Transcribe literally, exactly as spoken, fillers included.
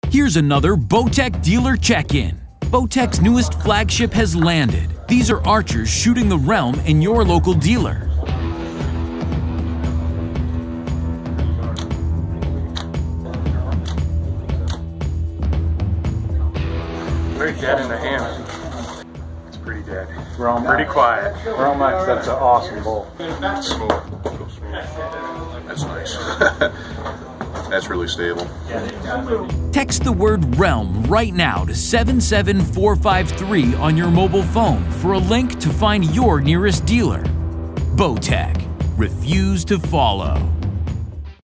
Here's another Bowtech dealer check-in. Bowtech's newest flagship has landed. These are archers shooting the realm in your local dealer. Very dead in the hand. It's pretty dead. We're all pretty quiet. We're all nice. That's an awesome bowl. It's smooth. That's nice. That's really stable. Text the word realm right now to seven seven four five three on your mobile phone for a link to find your nearest dealer. Bowtech. Refuse to follow.